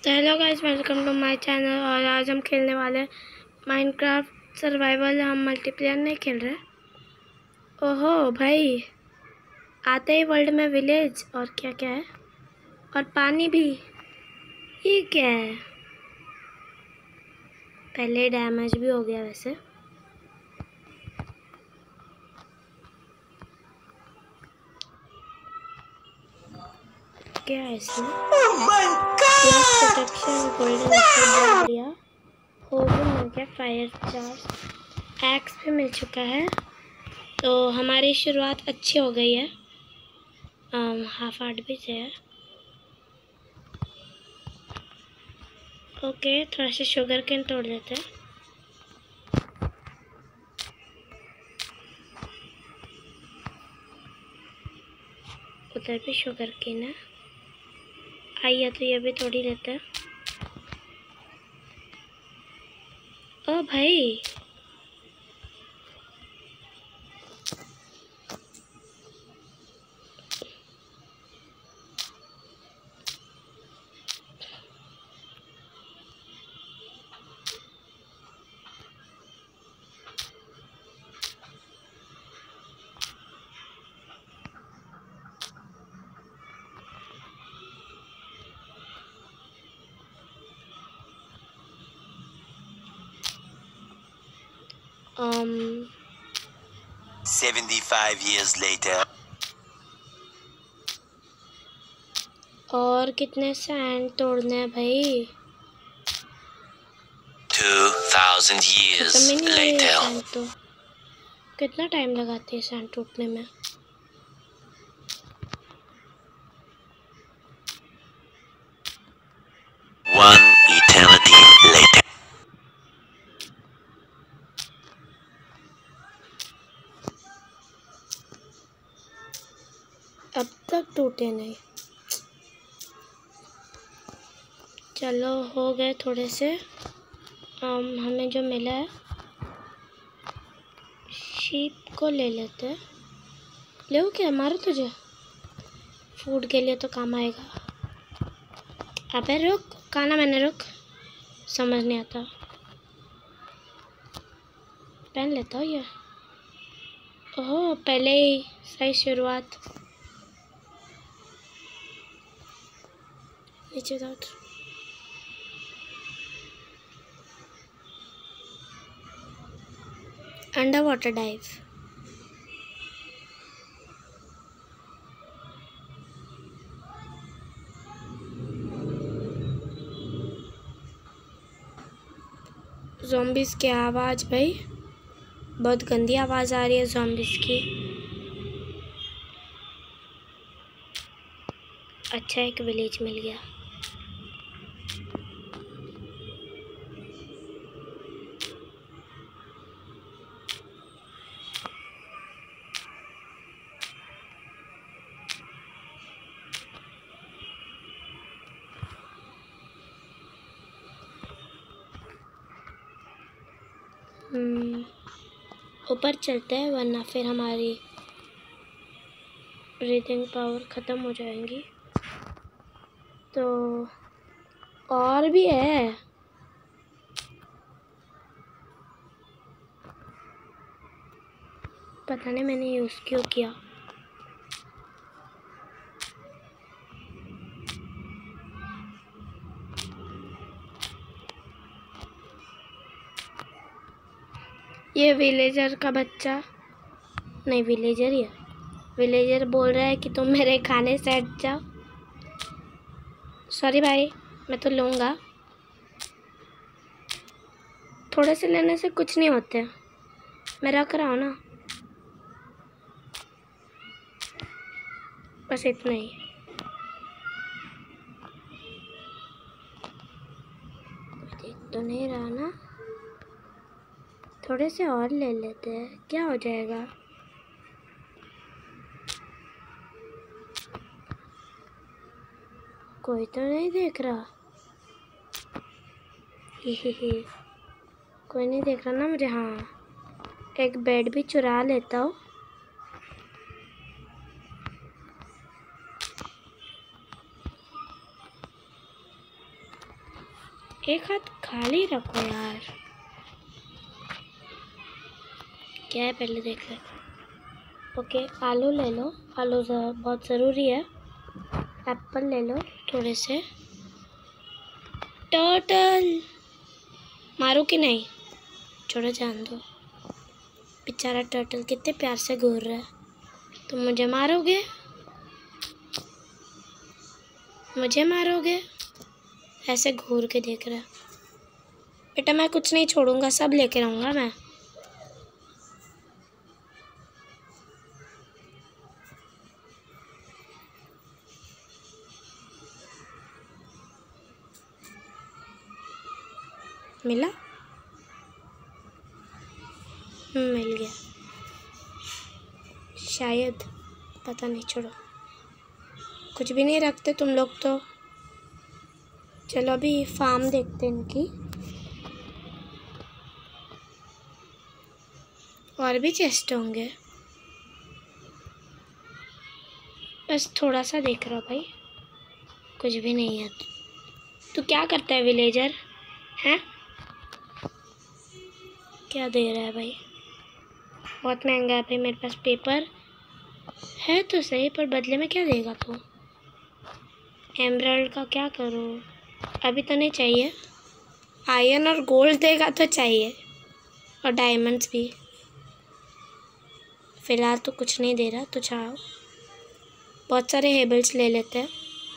तो hello guys, welcome to my channel. और आज हम खेलने वाले हैं माइनक्राफ्ट सर्वाइवल। हम मल्टीप्लेयर नहीं खेल रहे। ओहो भाई, आते ही वर्ल्ड में विलेज और क्या क्या है, और पानी भी। ये क्या है? पहले डैमेज भी हो गया वैसे। क्या है इसमें? प्रोटेक्शन गोल्डन बहुत बढ़िया। होगन मिल गया, फायर चार्ज, एक्स भी मिल चुका है। तो हमारी शुरुआत अच्छी हो गई है। हाफ हार्ट भी है। ओके, थोड़ा सा शुगर केन तोड़ देते हैं। उधर भी शुगर केन है। आइए तो ये भी तोड़ ही देते हैं। ओ भाई, um 75 years later. और कितने सैंड तोड़ने हैं भाई? 2000 years खत्म ही नहीं हो रही है later. सैंड तो। कितना टाइम लगाती है सैंड टूटने में? One eternity later. अब तक टूटे नहीं। चलो, हो गए थोड़े से। हमें जो मिला है, शीप को ले लेते हैं। ले क्या मारो तुझे? फूड के लिए तो काम आएगा। अबे रुक, खाना मैंने रुक। समझ नहीं आता। पहन लेता हूँ ये। ओहो, पहले ही सही शुरुआत। नीचे उतर। Under water dive. ज़ॉम्बीज़ की आवाज़ भाई, बहुत गंदी आवाज़ आ रही है ज़ॉम्बीज़ की। अच्छा, एक विलेज मिल गया। ऊपर चलते हैं, वरना फिर हमारी ब्रीथिंग पावर ख़त्म हो जाएंगी। तो और भी है। पता नहीं मैंने यूज़ क्यों किया। ये विलेजर का बच्चा नहीं, विलेजर ही है। विलेजर बोल रहा है कि तुम मेरे खाने से हट जाओ। सॉरी भाई, मैं तो लूँगा। थोड़े से लेने से कुछ नहीं होते। मैं रख रहा हूँ ना, बस इतना ही। देख तो नहीं रहा ना। थोड़े से और ले लेते हैं, क्या हो जाएगा। कोई तो नहीं देख रहा। ही कोई नहीं देख रहा ना मुझे। हाँ, एक बेड भी चुरा लेता हूँ। एक हाथ खाली रखो यार। क्या है पहले देख ले। ओके, आलू ले लो, आलू बहुत ज़रूरी है। एप्पल ले लो थोड़े से। टर्टल मारो कि नहीं? छोड़ो, जान दो। बेचारा टर्टल कितने प्यार से घूर रहा है। तुम मुझे मारोगे? मुझे मारोगे? ऐसे घूर के देख रहा है। बेटा मैं कुछ नहीं छोड़ूंगा, सब लेके रहूँगा मैं। मिला? मिल गया शायद, पता नहीं। छोड़ो, कुछ भी नहीं रखते तुम लोग तो। चलो अभी फार्म देखते हैं इनकी। और भी चेस्ट होंगे। बस थोड़ा सा देख रहा भाई, कुछ भी नहीं है। तू क्या करता है विलेजर? हैं? क्या दे रहा है भाई? बहुत महंगा है भाई। मेरे पास पेपर है तो सही, पर बदले में क्या देगा तू? एमराल्ड का क्या करूँ? अभी तो नहीं चाहिए। आयरन और गोल्ड देगा तो चाहिए, और डायमंड्स भी। फ़िलहाल तो कुछ नहीं दे रहा, तो चाहो बहुत सारे हेबल्स ले लेते हैं।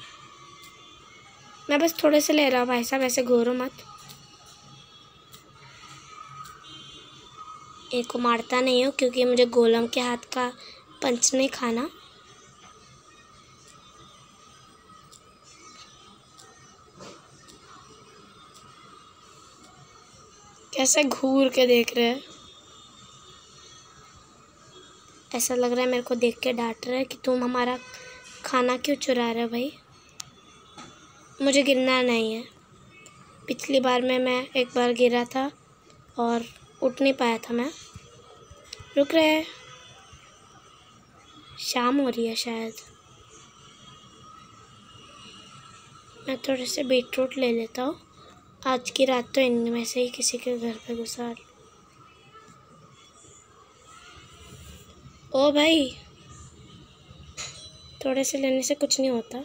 मैं बस थोड़े से ले रहा हूँ भाई साहब, ऐसे घूरो मत। एक को मारता नहीं हूँ क्योंकि मुझे गोलम के हाथ का पंच नहीं खाना। कैसे घूर के देख रहे हैं। ऐसा लग रहा है मेरे को देख के डांट रहा है कि तुम हमारा खाना क्यों चुरा रहे हो भाई। मुझे गिरना नहीं है। पिछली बार में मैं एक बार गिरा था और उठ नहीं पाया था मैं। रुक रहे, शाम हो रही है शायद। मैं थोड़े से बीटरूट ले लेता हूँ। आज की रात तो इनमें से ही किसी के घर पे गुजार। ओ भाई, थोड़े से लेने से कुछ नहीं होता।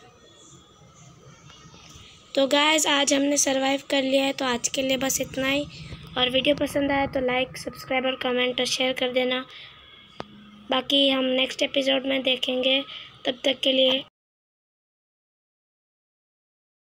तो गाइस आज हमने सरवाइव कर लिया है, तो आज के लिए बस इतना ही। और वीडियो पसंद आया तो लाइक, सब्सक्राइब और कमेंट और शेयर कर देना। बाकी हम नेक्स्ट एपिसोड में देखेंगे। तब तक के लिए